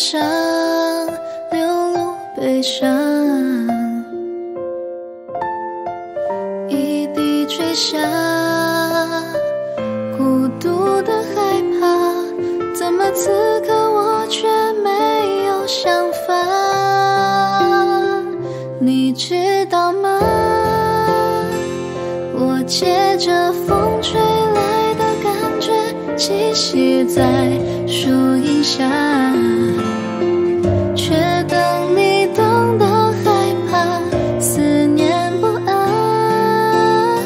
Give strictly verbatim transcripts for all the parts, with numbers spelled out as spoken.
上流露悲伤，一滴坠下，孤独的害怕，怎么此刻我却没有想法？你知道吗？我借着风吹来的感觉，栖息在树荫下，却等你懂得害怕，思念不安。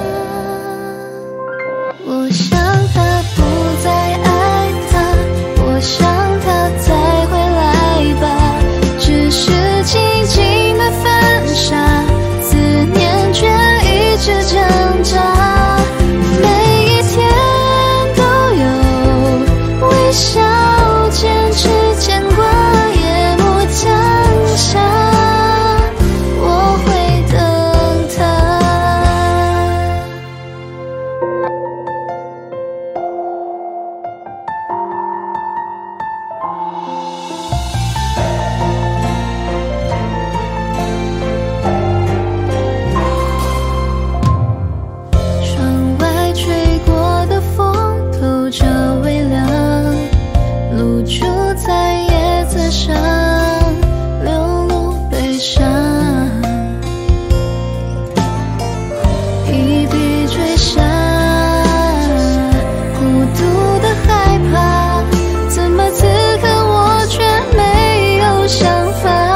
我想他不再爱他，我想他再回来吧，只是静静的犯傻，思念却一直挣扎，每一天都有微笑坚持牵挂，夜幕降下，我会等他。窗外吹过的风透着微凉，露珠在叶子上流露悲伤，一笔坠下，孤独的害怕，怎么此刻我却没有想法？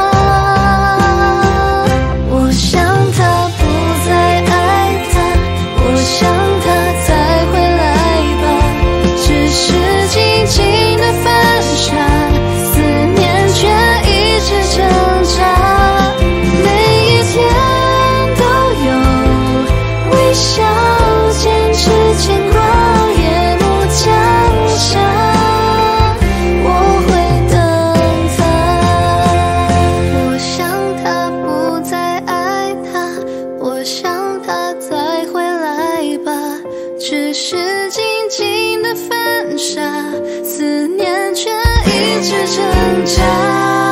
我想他不再爱他，我想他再回来吧，只是静静的犯傻，思念却一直挣扎，每一天都有微笑坚持牵挂，夜幕降下，我会等他。我想他不再爱他，我想他再回来吧，只是静静的犯傻，思念却一直挣扎。